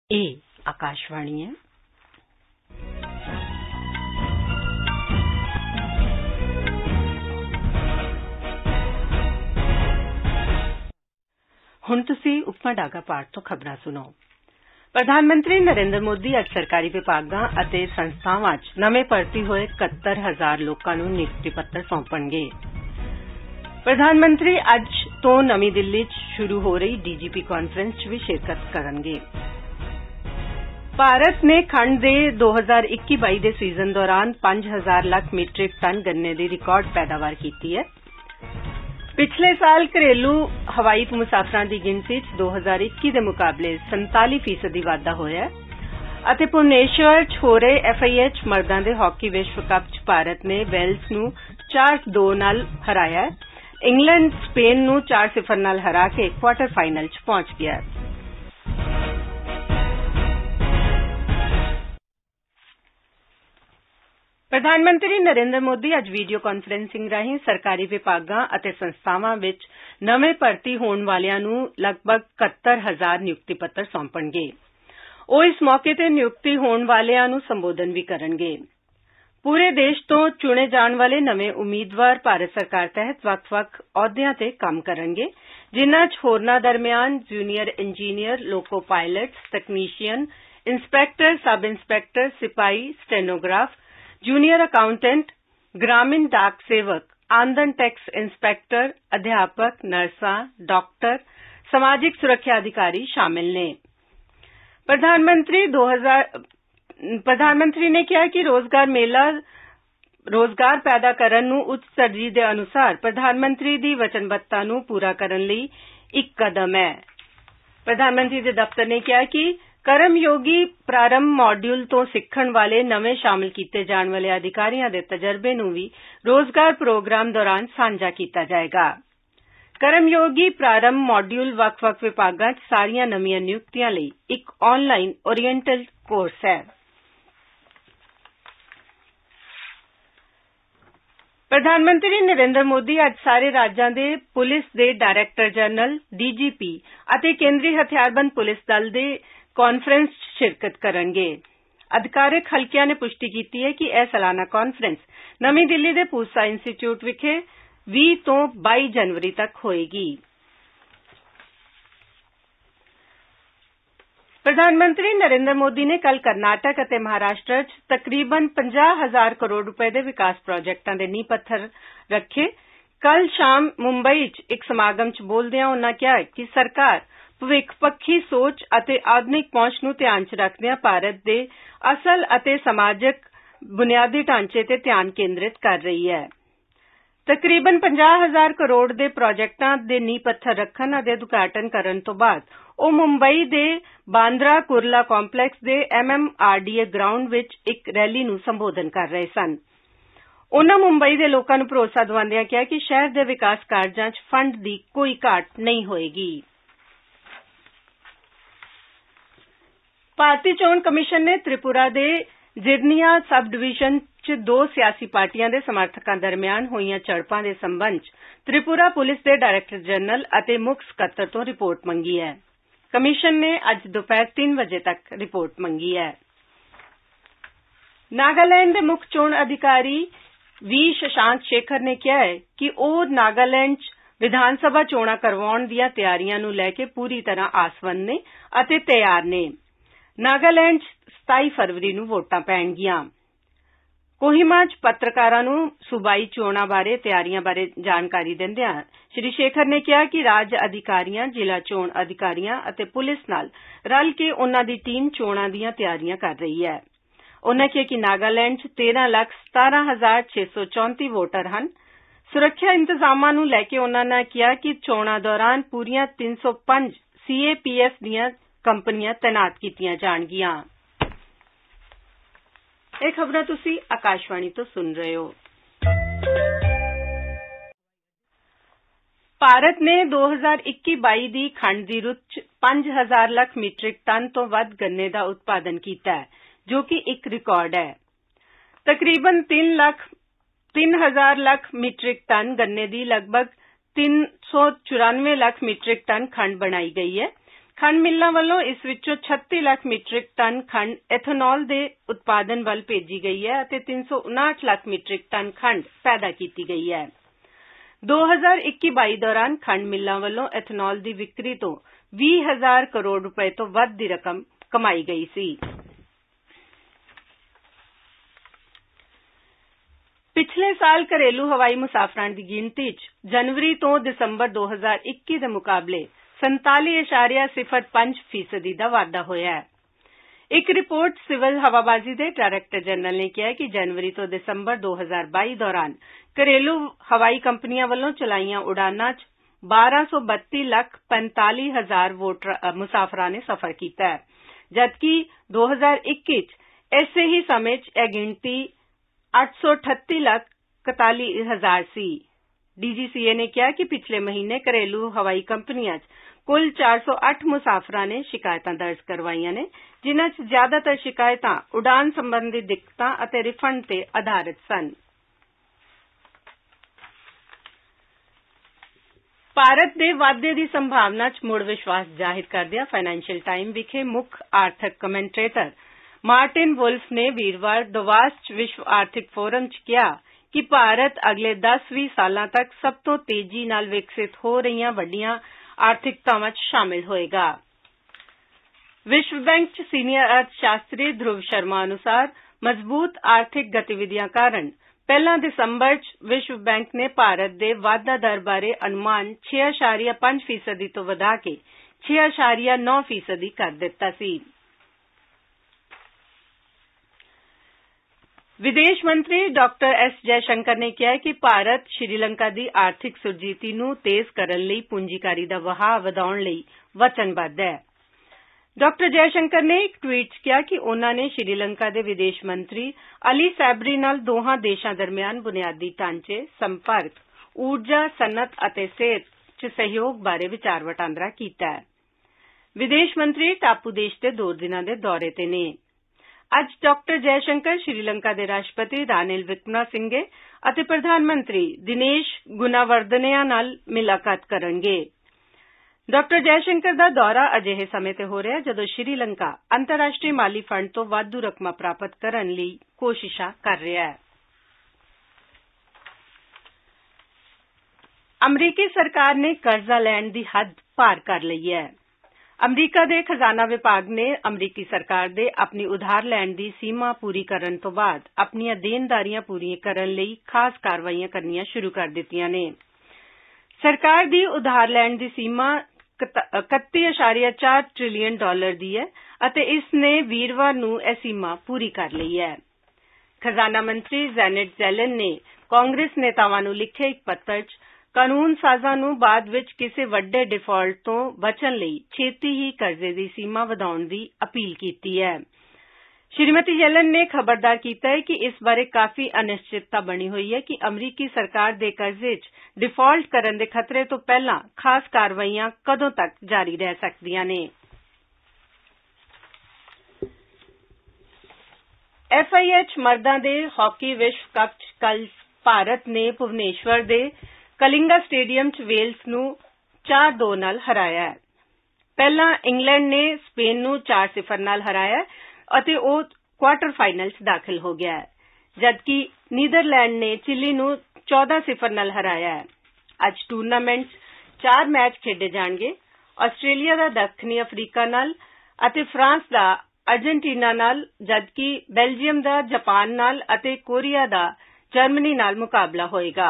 ਇਹ ਆਕਾਸ਼ਵਾਣੀ ਹੈ। ਹੁਣ ਤੁਸੀਂ ਉਪਮਾ ਡਾਗਾ ਪਾਠ ਤੋਂ ਖਬਰਾਂ ਸੁਣੋ। ਪ੍ਰਧਾਨ ਮੰਤਰੀ ਨਰਿੰਦਰ ਮੋਦੀ ਅੱਜ ਸਰਕਾਰੀ ਵਿਭਾਗਾਂ ਅਤੇ ਸੰਸਥਾਵਾਂ 'ਚ ਨਵੇਂ ਭਰਤੀ ਹੋਏ 71,000 ਲੋਕਾਂ ਨੂੰ ਨਿਯੁਕਤੀ ਪੱਤਰ ਸੌਂਪਣਗੇ। ਪ੍ਰਧਾਨ ਮੰਤਰੀ ਅੱਜ ਤੋਂ ਨਵੀਂ ਦਿੱਲੀ 'ਚ ਸ਼ੁਰੂ ਹੋ ਰਹੀ ਡੀਜੀਪੀ ਕਾਨਫਰੰਸ 'ਚ ਵੀ ਸ਼ਿਰਕਤ ਕਰਨਗੇ। ਭਾਰਤ ਨੇ ਖੰਡ ਦੇ 2021-22 ਦੇ ਸੀਜ਼ਨ ਦੌਰਾਨ 5,000 ਲੱਖ ਮੀਟ੍ਰਿਕ ਟਨ ਗੰਨੇ ਦੀ ਰਿਕਾਰਡ ਪੈਦਾਵਾਰ ਕੀਤੀ ਹੈ। ਪਿਛਲੇ ਸਾਲ ਘਰੇਲੂ ਹਵਾਈ ਮੁਸਾਫਰਾਂ ਦੀ ਗਿਣਤੀ 'ਚ 2021 ਦੇ ਮੁਕਾਬਲੇ 47% ਵਾਧਾ ਹੋਇਆ ਹੈ ਅਤੇ ਭੁਵਨੇਸ਼ਵਰ 'ਚ ਹੋ ਰਹੇ FIH ਮਰਦਾਂ ਦੇ ਹਾਕੀ ਵਿਸ਼ਵ ਕੱਪ 'ਚ ਭਾਰਤ ਨੇ ਵੇਲਸ ਨੂੰ 4-2 ਨਾਲ ਹਰਾਇਆ ਹੈ। ਇੰਗਲੈਂਡ ਸਪੇਨ ਨੂੰ 4-0 ਨਾਲ ਹਰਾ ਕੇ ਕੁਆਰਟਰ ਫਾਈਨਲ 'ਚ ਪਹੁੰਚ ਗਿਆ ਹੈ। ਪ੍ਰਧਾਨ ਮੰਤਰੀ ਨਰਿੰਦਰ ਮੋਦੀ ਅੱਜ ਵੀਡੀਓ ਕਾਨਫਰੰਸਿੰਗ ਰਾਹੀਂ ਸਰਕਾਰੀ ਵਿਭਾਗਾਂ ਅਤੇ ਸੰਸਥਾਵਾਂ ਵਿੱਚ ਨਵੇਂ ਭਰਤੀ ਹੋਣ ਵਾਲਿਆਂ ਨੂੰ ਲਗਭਗ 71,000 ਨਿਯੁਕਤੀ ਪੱਤਰ ਸੌਂਪਣਗੇ। ਉਹ ਇਸ ਮੌਕੇ ਤੇ ਨਿਯੁਕਤੀ ਹੋਣ ਵਾਲਿਆਂ ਨੂੰ ਸੰਬੋਧਨ ਵੀ ਕਰਨਗੇ। ਪੂਰੇ ਦੇਸ਼ ਤੋਂ ਚੁਣੇ ਜਾਣ ਵਾਲੇ ਨਵੇਂ ਉਮੀਦਵਾਰ ਭਾਰਤ ਸਰਕਾਰ ਤਹਿਤ ਵੱਖ-ਵੱਖ ਅਹੁਦਿਆਂ ਤੇ ਕੰਮ ਕਰਨਗੇ, ਜਿਨ੍ਹਾਂ 'ਚ ਹੋਰਨਾਂ ਦਰਮਿਆਨ junior engineer, loco pilots, technician, inspector, sub inspector, ਸਿਪਾਹੀ, ਸਟੈਨੋਗ੍ਰਾਫ, जूनियर अकाउंटेंट, ग्रामीण डाक सेवक, आमदन टैक्स इंस्पैक्टर, अध्यापक, नर्सा, डॉक्टर, समाजिक सुरक्षा अधिकारी शामिल ने। प्रधानमंत्री ने कहा कि रोजगार मेला रोजगार पैदा करन नूं उच्च तरजीह दे अनुसार प्रधानमंत्री दी वचनबद्धता नूं पूरा करन लई एक कदम है। प्रधानमंत्री दे दफ्तर ने कहा कि ਕਰਮਯੋਗੀ ਪ੍ਰਾਰੰਭ ਮੋਡਿਊਲ ਤੋਂ ਸਿੱਖਣ ਵਾਲੇ ਨਵੇਂ ਸ਼ਾਮਲ ਕੀਤੇ ਜਾਣ ਵਾਲੇ ਅਧਿਕਾਰੀਆਂ ਦੇ ਤਜਰਬੇ ਨੂੰ ਵੀ ਰੋਜ਼ਗਾਰ ਪ੍ਰੋਗਰਾਮ ਦੌਰਾਨ ਸਾਂਝਾ ਕੀਤਾ ਜਾਏਗਾ। ਕਰਮਯੋਗੀ ਪ੍ਰਾਰੰਭ ਮੋਡਿਊਲ ਵੱਖ-ਵੱਖ ਵਿਭਾਗਾਂ 'ਚ ਸਾਰੀਆਂ ਨਵੀਆਂ ਨਿਯੁਕਤੀਆਂ ਲਈ ਇੱਕ ਆਨਲਾਈਨ ਓਰੀਐਂਟਲ ਕੋਰਸ ਹੈ। ਪ੍ਰਧਾਨ ਮੰਤਰੀ ਨਰਿੰਦਰ ਮੋਦੀ ਅੱਜ ਸਾਰੇ ਰਾਜਾਂ ਦੇ ਪੁਲਿਸ ਦੇ ਡਾਇਰੈਕਟਰ ਜਨਰਲ, DGP ਅਤੇ ਕੇਂਦਰੀ ਹਥਿਆਰਬੰਦ ਪੁਲਿਸ ਦਲ ਦੇ ਕਾਨਫਰੰਸ 'ਚ ਸ਼ਿਰਕਤ ਕਰਨਗੇ। ਅਧਿਕਾਰਕ ਹਲਕਿਆਂ ਨੇ ਪੁਸ਼ਟੀ ਕੀਤੀ ਹੈ ਕਿ ਇਹ ਸਾਲਾਨਾ ਕਾਨਫਰੰਸ ਨਵੀਂ ਦਿੱਲੀ ਦੇ ਪੂਸਾ ਇੰਸਟੀਚਿਊਟ ਵਿਖੇ 20 ਤੋਂ 22 ਜਨਵਰੀ ਤੱਕ ਹੋਏਗੀ। ਪ੍ਰਧਾਨ ਮੰਤਰੀ ਨਰਿੰਦਰ ਮੋਦੀ ਨੇ ਕੱਲ੍ਹ ਕਰਨਾਟਕ ਅਤੇ ਮਹਾਰਾਸ਼ਟਰ 'ਚ ਤਕਰੀਬਨ 50,000 ਕਰੋੜ ਰੁਪਏ ਦੇ ਵਿਕਾਸ ਪ੍ਰਾਜੈਕਟਾਂ ਦੇ ਨੀਂਹ ਪੱਥਰ ਰੱਖੇ। ਕੱਲ੍ਹ ਸ਼ਾਮ ਮੁੰਬਈ 'ਚ ਇੱਕ ਸਮਾਗਮ 'ਚ ਬੋਲਦਿਆਂ ਉਨ੍ਹਾਂ ਕਿਹਾ ਕਿ ਸਰਕਾਰ ਭਵਿੱਖ-ਪੱਖੀ ਸੋਚ ਅਤੇ ਆਧੁਨਿਕ ਪਹੁੰਚ ਨੂੰ ਧਿਆਨ 'ਚ ਰੱਖਦਿਆਂ ਭਾਰਤ ਦੇ ਅਸਲ ਅਤੇ ਸਮਾਜਿਕ ਬੁਨਿਆਦੀ ਢਾਂਚੇ ਤੇ ਧਿਆਨ ਕੇਂਦਰਿਤ ਕਰ ਰਹੀ ਹੈ। ਤਕਰੀਬਨ 50,000 ਕਰੋੜ ਦੇ ਪ੍ਰਾਜੈਕਟਾਂ ਦੇ ਨੀਂਹ ਪੱਥਰ ਰੱਖਣ ਅਤੇ ਉਦਘਾਟਨ ਕਰਨ ਤੋਂ ਬਾਅਦ ਉਹ ਮੁੰਬਈ ਦੇ ਬਾਂਦਰਾ ਕੁਰਲਾ ਕੰਪਲੈਕਸ ਦੇ MMRDA ਗਰਾਊਂਡ ਵਿੱਚ ਇੱਕ ਰੈਲੀ ਨੂੰ ਸੰਬੋਧਨ ਕਰ ਰਹੇ ਸਨ। ਉਨ੍ਹਾਂ ਮੁੰਬਈ ਦੇ ਲੋਕਾਂ ਨੂੰ ਭਰੋਸਾ ਦਿਵਾਉਂਦਿਆਂ ਕਿਹਾ ਕਿ ਸ਼ਹਿਰ ਦੇ ਵਿਕਾਸ ਕਾਰਜਾਂ 'ਚ ਫੰਡ ਦੀ ਕੋਈ ਘਾਟ ਨਹੀਂ ਹੋਏਗੀ। ਭਾਰਤੀ ਚੋਣ ਕਮਿਸ਼ਨ ਨੇ ਤ੍ਰਿਪੁਰਾ ਦੇ ਜਿਰਨੀਆ ਸਬ ਡਿਵੀਜ਼ਨ 'ਚ 2 ਸਿਆਸੀ ਪਾਰਟੀਆਂ ਦੇ ਸਮਰਥਕਾਂ ਦਰਮਿਆਨ ਹੋਈਆਂ ਝੜਪਾਂ ਦੇ ਸਬੰਧ 'ਚ ਤ੍ਰਿਪੁਰਾ ਪੁਲਿਸ ਦੇ ਡਾਇਰੈਕਟਰ ਜਨਰਲ ਅਤੇ ਮੁੱਖ ਸਕੱਤਰ ਤੋਂ ਰਿਪੋਰਟ ਮੰਗੀ ਹੈ। ਕਮਿਸ਼ਨ ਨੇ ਅੱਜ ਦੁਪਹਿਰ 3 ਵਜੇ ਤੱਕ ਰਿਪੋਰਟ ਮੰਗੀ ਹੈ। ਨਾਗਾਲੈਂਡ ਦੇ ਮੁੱਖ ਚੋਣ ਅਧਿਕਾਰੀ V. ਸ਼ਸ਼ਾਂਕ ਸ਼ੇਖਰ ਨੇ ਕਿਹਾ ਹੈ ਕਿ ਉਹ ਨਾਗਾਲੈਂਡ 'ਚ ਵਿਧਾਨ ਸਭਾ ਚੋਣਾਂ ਕਰਵਾਉਣ ਦੀਆਂ ਤਿਆਰੀਆਂ ਨੂੰ ਲੈ ਕੇ ਪੂਰੀ ਤਰ੍ਹਾਂ ਆਸਵੰਦ ਨੇ ਅਤੇ ਤਿਆਰ ਨੇ। ਨਾਗਾਲੈਂਡ 'ਚ 27 ਫਰਵਰੀ ਨੂੰ ਵੋਟਾਂ ਪੈਣਗੀਆਂ। ਕੋਹਿਮਾ 'ਚ ਪੱਤਰਕਾਰਾਂ ਨੂੰ ਸੂਬਾਈ ਚੋਣਾਂ ਬਾਰੇ ਤਿਆਰੀਆਂ ਬਾਰੇ ਜਾਣਕਾਰੀ ਦਿੰਦਿਆਂ ਸ਼੍ਰੀ ਸ਼ੇਖਰ ਨੇ ਕਿਹਾ ਕਿ ਰਾਜ ਅਧਿਕਾਰੀਆਂ, ਜ਼ਿਲ੍ਹਾ ਚੋਣ ਅਧਿਕਾਰੀਆਂ ਅਤੇ ਪੁਲਿਸ ਨਾਲ ਰਲ ਕੇ ਉਨ੍ਹਾਂ ਦੀ ਟੀਮ ਚੋਣਾਂ ਦੀਆਂ ਤਿਆਰੀਆਂ ਕਰ ਰਹੀ ਹੈ। ਉਨ੍ਹਾਂ ਕਿਹਾ ਕਿ ਨਾਗਾਲੈਂਡ 'ਚ 13,17,634 ਵੋਟਰ ਹਨ। ਸੁਰੱਖਿਆ ਇੰਤਜ਼ਾਮਾਂ ਨੂੰ ਲੈ ਕੇ ਉਨ੍ਹਾਂ ਨੇ ਕਿਹਾ ਕਿ ਚੋਣਾਂ ਦੌਰਾਨ ਪੂਰੀਆਂ 305 CAPF ਦੀਆਂ ਕੰਪਨੀਆਂ ਤੈਨਾਤ ਕੀਤੀਆਂ ਜਾਣਗੀਆਂ। ਇਹ ਖਬਰਾਂ ਤੁਸੀਂ ਆਕਾਸ਼ਵਾਣੀ ਤੋਂ ਸੁਣ ਰਹੇ ਹੋ। ਭਾਰਤ ਨੇ 2021-22 ਦੀ ਖੰਡ ਦੀ ਰੁੱਤ 'ਚ 5,000 ਲੱਖ ਮੀਟ੍ਰਿਕ ਟਨ ਤੋਂ ਵੱਧ ਗੰਨੇ ਦਾ ਉਤਪਾਦਨ ਕੀਤਾ ਹੈ, ਜੋ ਕਿ ਇੱਕ ਰਿਕਾਰਡ ਹੈ। ਤਕਰੀਬਨ 3,000 ਲੱਖ ਮੀਟ੍ਰਿਕ ਟਨ ਗੰਨੇ ਦੀ ਲਗਭਗ 394 ਲੱਖ ਮੀਟ੍ਰਿਕ ਟਨ ਖੰਡ ਬਣਾਈ ਗਈ ਹੈ, ਖੰਡ ਮਿੱਲਾਂ ਵੱਲੋਂ ਇਸ ਵਿੱਚੋਂ 36 ਲੱਖ ਮੀਟ੍ਰਿਕ ਟਨ ਖੰਡ ਐਥਨੋਲ ਦੇ ਉਤਪਾਦਨ ਵੱਲ ਭੇਜੀ ਗਈ ਹੈ ਅਤੇ 359 ਲੱਖ ਮੀਟ੍ਰਿਕ ਟਨ ਖੰਡ ਪੈਦਾ ਕੀਤੀ ਗਈ ਹੈ। 2021-22 ਦੌਰਾਨ ਖੰਡ ਮਿੱਲਾਂ ਵੱਲੋਂ ਐਥਨੋਲ ਦੀ ਵਿਕਰੀ ਤੋਂ 20,000 ਕਰੋੜ ਰੁਪਏ ਤੋਂ ਵੱਧ ਦੀ ਰਕਮ ਕਮਾਈ ਗਈ ਸੀ। ਪਿਛਲੇ ਸਾਲ ਘਰੇਲੂ ਹਵਾਈ ਮੁਸਾਫਰਾਂ ਦੀ ਗਿਣਤੀ 'ਚ ਜਨਵਰੀ ਤੋਂ ਦਸੰਬਰ 2021 ਦੇ ਮੁਕਾਬਲੇ 47.05% ਦਾ ਵਾਧਾ ਹੋਇਆ ਹੈ। ਇੱਕ ਰਿਪੋਰਟ ਸਿਵਲ ਹਵਾਬਾਜ਼ੀ ਦੇ ਡਾਇਰੈਕਟਰ ਜਨਰਲ ਨੇ ਕਿਹਾ ਕਿ ਜਨਵਰੀ ਤੋਂ ਦਸੰਬਰ 2022 ਦੌਰਾਨ ਘਰੇਲੂ ਹਵਾਈ ਕੰਪਨੀਆਂ ਵੱਲੋਂ ਚਲਾਈਆਂ ਉਡਾਨਾਂ 'ਚ 1232,45,000 ਮੁਸਾਫਰਾਂ ਨੇ ਸਫ਼ਰ ਕੀਤਾ ਹੈ, ਜਦਕਿ 2021 'ਚ ਇਸੇ ਹੀ ਸਮੇਂ 'ਚ ਇਹ ਗਿਣਤੀ 838,41,000 ਸੀ। ਡੀਜੀਸੀਏ ਨੇ ਕਿਹਾ ਕਿ ਪਿਛਲੇ ਮਹੀਨੇ ਘਰੇਲੂ ਹਵਾਈ ਕੰਪਨੀਆਂ 'ਚ ਕੁੱਲ 408 ਮੁਸਾਫਰਾਂ ਨੇ ਸ਼ਿਕਾਇਤਾਂ ਦਰਜ ਕਰਵਾਈਆਂ ਨੇ, ਜਿਨ੍ਹਾਂ 'ਚ ਜ਼ਿਆਦਾਤਰ ਸ਼ਿਕਾਇਤਾਂ ਉਡਾਨ ਸੰਬੰਧੀ ਦਿੱਕਤਾਂ ਅਤੇ ਰਿਫੰਡ ਤੇ ਆਧਾਰਿਤ ਸਨ। ਭਾਰਤ ਦੇ ਵਾਧੇ ਦੀ ਸੰਭਾਵਨਾ 'ਚ ਮੁੜ ਵਿਸ਼ਵਾਸ ਜ਼ਾਹਿਰ ਕਰਦਿਆਂ ਫਾਈਨੈਂਸ਼ੀਅਲ ਟਾਈਮ ਵਿਖੇ ਮੁੱਖ ਆਰਥਿਕ ਕਮੈਂਟੇਟਰ ਮਾਰਟਿਨ ਵੁਲਫ ਨੇ ਵੀਰਵਾਰ ਦਵਾਸ 'ਚ ਵਿਸ਼ਵ ਆਰਥਿਕ ਫੋਰਮ 'ਚ ਕਿਹਾ ਕਿ ਭਾਰਤ ਅਗਲੇ 10-20 ਸਾਲਾਂ ਤੱਕ ਸਭ ਤੋਂ ਤੇਜ਼ੀ ਨਾਲ ਵਿਕਸਿਤ ਹੋ ਰਹੀਆਂ ਵੱਡੀਆਂ ਆਰਥਿਕਤਾਵਾਂ 'ਚ ਸ਼ਾਮਿਲ ਹੋਏਗਾ। ਵਿਸ਼ਵ ਬੈਂਕ 'ਚ ਸੀਨੀਅਰ ਅਰਥ ਸ਼ਾਸਤਰੀ ਧਰੁਵ ਸ਼ਰਮਾ ਅਨੁਸਾਰ ਮਜ਼ਬੂਤ ਆਰਥਿਕ ਗਤੀਵਿਧੀਆਂ ਕਾਰਨ ਪਹਿਲਾਂ ਦਸੰਬਰ 'ਚ ਵਿਸ਼ਵ ਬੈਂਕ ਨੇ ਭਾਰਤ ਦੇ ਵਾਧਾ ਦਰ ਬਾਰੇ ਅਨੁਮਾਨ 6.5% ਤੋਂ ਵਧਾ ਕੇ 6.9% ਕਰ ਦਿੱਤਾ ਸੀ। ਵਿਦੇਸ਼ ਮੰਤਰੀ ਡਾਕਟਰ ਐਸ ਜੈਸ਼ੰਕਰ ਨੇ ਕਿਹਾ ਕਿ ਭਾਰਤ ਸ਼੍ਰੀਲੰਕਾ ਦੀ ਆਰਥਿਕ ਸੁਰਜੀਤੀ ਨੂੰ ਤੇਜ਼ ਕਰਨ ਲਈ ਪੂੰਜੀਕਾਰੀ ਦਾ ਵਹਾਅ ਵਧਾਉਣ ਲਈ ਵਚਨਬੱਧ ਹੈ। ਡਾਕਟਰ ਜੈਸ਼ੰਕਰ ਨੇ ਇੱਕ ਟਵੀਟ 'ਚ ਕਿਹਾ ਕਿ ਉਨ੍ਹਾਂ ਨੇ ਸ਼੍ਰੀਲੰਕਾ ਦੇ ਵਿਦੇਸ਼ ਮੰਤਰੀ ਅਲੀ ਸੈਬਰੀ ਨਾਲ ਦੋਹਾਂ ਦੇਸ਼ਾਂ ਦਰਮਿਆਨ ਬੁਨਿਆਦੀ ਢਾਂਚੇ, ਸੰਪਰਕ, ਊਰਜਾ, ਸਨਅਤ ਅਤੇ ਸਿਹਤ 'ਚ ਸਹਿਯੋਗ ਬਾਰੇ ਵਿਚਾਰ ਵਟਾਂਦਰਾ ਕੀਤਾ ਹੈ। ਵਿਦੇਸ਼ ਮੰਤਰੀ ਟਾਪੂ ਦੇਸ਼ ਦੇ 2 ਦਿਨਾਂ ਦੇ ਦੌਰੇ ਤੇ ਨੇ। ਅੱਜ ਡਾਕਟਰ ਜੈਸ਼ੰਕਰ ਸ਼੍ਰੀਲੰਕਾ ਦੇ ਰਾਸ਼ਟਰਪਤੀ ਰਾਨਿਲ ਵਿਕਰਮਸਿੰਘੇ ਅਤੇ ਪ੍ਰਧਾਨ ਮੰਤਰੀ ਦਿਨੇਸ਼ ਗੁਣਾਵਰਦਨਿਆ ਨਾਲ ਮੁਲਾਕਾਤ ਕਰਨਗੇ। ਡਾਕਟਰ ਜੈਸ਼ੰਕਰ ਦਾ ਦੌਰਾ ਅਜਿਹੇ ਸਮੇਂ ਤੇ ਹੋ ਰਿਹਾ ਜਦੋਂ ਸ਼੍ਰੀਲੰਕਾ ਅੰਤਰਰਾਸ਼ਟਰੀ ਮਾਲੀ ਫੰਡ ਤੋਂ ਵਾਧੂ ਰਕਮਾਂ ਪ੍ਰਾਪਤ ਕਰਨ ਲਈ ਕੋਸ਼ਿਸ਼ਾਂ ਕਰ ਰਿਹਾ ਹੈ। ਅਮਰੀਕੀ ਸਰਕਾਰ ਨੇ ਕਰਜ਼ਾ ਲੈਣ ਦੀ ਹੱਦ ਪਾਰ ਕਰ ਲਈ ਹੈ। ਅਮਰੀਕਾ ਦੇ ਖਜ਼ਾਨਾ ਵਿਭਾਗ ਨੇ ਅਮਰੀਕੀ ਸਰਕਾਰ ਦੇ ਆਪਣੀ ਉਧਾਰ ਲੈਣ ਦੀ ਸੀਮਾ ਪੂਰੀ ਕਰਨ ਤੋਂ ਬਾਅਦ ਆਪਣੀਆਂ ਦੇਣਦਾਰੀਆਂ ਪੂਰੀਆਂ ਕਰਨ ਲਈ ਖਾਸ ਕਾਰਵਾਈਆਂ ਕਰਨੀਆਂ ਸ਼ੁਰੂ ਕਰ ਦਿੱਤੀਆਂ ਨੇ। ਸਰਕਾਰ ਦੀ ਉਧਾਰ ਲੈਣ ਦੀ ਸੀਮਾ 31.4 ਟ੍ਰਿਲੀਅਨ ਡਾਲਰ ਦੀ ਹੈ ਅਤੇ ਇਸ ਨੇ ਵੀਰਵਾਰ ਨੂੰ ਇਹ ਸੀਮਾ ਪੂਰੀ ਕਰ ਲਈ ਹੈ। ਖਜ਼ਾਨਾ ਮੰਤਰੀ ਜੈਨੇਟ ਜ਼ੈਲਨ ਨੇ ਕਾਂਗਰਸ ਨੇਤਾਵਾਂ ਨੂੰ ਲਿਖੇ ਇੱਕ ਪੱਤਰ 'ਚ ਕਾਨੂੰਨ ਸਾਜ਼ਾਂ ਨੂੰ ਬਾਅਦ ਵਿੱਚ ਕਿਸੇ ਵੱਡੇ ਡਿਫਾਲਟ ਤੋਂ ਬਚਣ ਲਈ ਛੇਤੀ ਹੀ ਕਰਜ਼ੇ ਦੀ ਸੀਮਾ ਵਧਾਉਣ ਦੀ ਅਪੀਲ ਕੀਤੀ ਹੈ। ਸ਼੍ਰੀਮਤੀ ਯੈਲਨ ਨੇ ਖਬਰਦਾਰ ਕੀਤਾ ਹੈ ਕਿ ਇਸ ਬਾਰੇ ਕਾਫੀ ਅਨਿਸ਼ਚਿਤਤਾ ਬਣੀ ਹੋਈ ਹੈ ਕਿ ਅਮਰੀਕੀ ਸਰਕਾਰ ਦੇ ਕਰਜ਼ੇ 'ਚ ਡਿਫਾਲਟ ਕਰਨ ਦੇ ਖਤਰੇ ਤੋਂ ਪਹਿਲਾਂ ਖਾਸ ਕਾਰਵਾਈਆਂ ਕਦੋਂ ਤੱਕ ਜਾਰੀ ਰਹਿ ਸਕਦੀਆਂ ਨੇ। FIH ਮਰਦਾਂ ਦੇ ਹਾਕੀ ਵਿਸ਼ਵ ਕੱਪ 'ਚ ਕੱਲ੍ਹ ਭਾਰਤ ਨੇ ਭੁਵਨੇਸ਼ਵਰ ਦੇ ਕਲਿੰਗਾ ਸਟੇਡੀਅਮ 'ਚ ਵੇਲਸ ਨੂੰ 4-2 ਨਾਲ ਹਰਾਇਆ ਹੈ। ਪਹਿਲਾਂ ਇੰਗਲੈਂਡ ਨੇ ਸਪੇਨ ਨੂੰ 4-0 ਨਾਲ ਹਰਾਇਆ ਅਤੇ ਉਹ ਕੁਆਰਟਰ ਫਾਈਨਲ 'ਚ ਦਾਖਲ ਹੋ ਗਿਆ ਹੈ, ਜਦਕਿ ਨੀਦਰਲੈਂਡ ਨੇ ਚਿਲੀ ਨੂੰ 14-0 ਨਾਲ ਹਰਾਇਆ ਹੈ। ਅੱਜ ਟੂਰਨਾਮੈਂਟ 'ਚ 4 ਮੈਚ ਖੇਡੇ ਜਾਣਗੇ। ਆਸਟ੍ਰੇਲੀਆ ਦਾ ਦੱਖਣੀ ਅਫਰੀਕਾ ਨਾਲ ਅਤੇ ਫਰਾਂਸ ਦਾ ਅਰਜਨਟੀਨਾ ਨਾਲ, ਜਦਕਿ ਬੈਲਜੀਅਮ ਦਾ ਜਾਪਾਨ ਨਾਲ ਅਤੇ ਕੋਰੀਆ ਦਾ ਜਰਮਨੀ ਨਾਲ ਮੁਕਾਬਲਾ ਹੋਏਗਾ।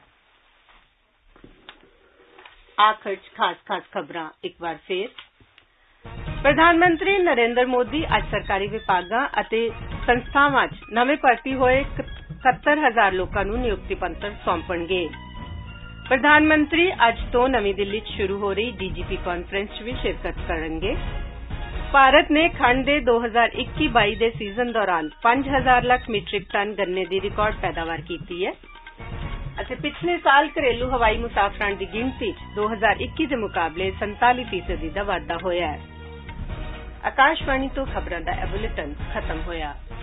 ਆਖਰ 'ਚ ਖਾਸ ਖਬਰਾਂ ਇੱਕ ਵਾਰ ਫੇਰ। ਪ੍ਰਧਾਨ ਮੰਤਰੀ ਨਰਿੰਦਰ ਮੋਦੀ ਅੱਜ ਸਰਕਾਰੀ ਵਿਭਾਗਾਂ ਅਤੇ ਸੰਸਥਾਵਾਂ 'ਚ ਨਵੇਂ ਭਰਤੀ ਹੋਏ 71,000 ਲੋਕਾਂ ਨੂੰ ਨਿਯੁਕਤੀ ਪੱਤਰ ਸੌਂਪਣਗੇ। ਪ੍ਰਧਾਨ ਮੰਤਰੀ ਅੱਜ ਤੋਂ ਨਵੀਂ ਦਿੱਲੀ 'ਚ ਸ਼ੁਰੂ ਹੋ ਰਹੀ DGP ਕਾਨਫਰੰਸ 'ਚ ਵੀ ਸ਼ਿਰਕਤ ਕਰਨਗੇ। ਭਾਰਤ ਨੇ ਖੰਡ ਦੇ 2021-22 ਦੇ ਸੀਜ਼ਨ ਦੌਰਾਨ 5,000 ਲੱਖ ਮੀਟ੍ਰਿਕ ਟਨ ਗੰਨੇ ਦੀ ਰਿਕਾਰਡ ਪੈਦਾਵਾਰ ਕੀਤੀ ਹੈ ਅਤੇ ਪਿਛਲੇ ਸਾਲ ਘਰੇਲੂ ਹਵਾਈ ਮੁਸਾਫਰਾਂ ਦੀ ਗਿਣਤੀ 'ਚ 2021 ਦੇ ਮੁਕਾਬਲੇ 47% ਦਾ ਵਾਧਾ ਹੋਇਆ ਹੈ। ਆਕਾਸ਼ਵਾਣੀ ਤੋਂ ਖਬਰਾਂ ਦਾ ਇਹ ਬੁਲੇਟਿਨ ਖਤਮ ਹੋਇਆ।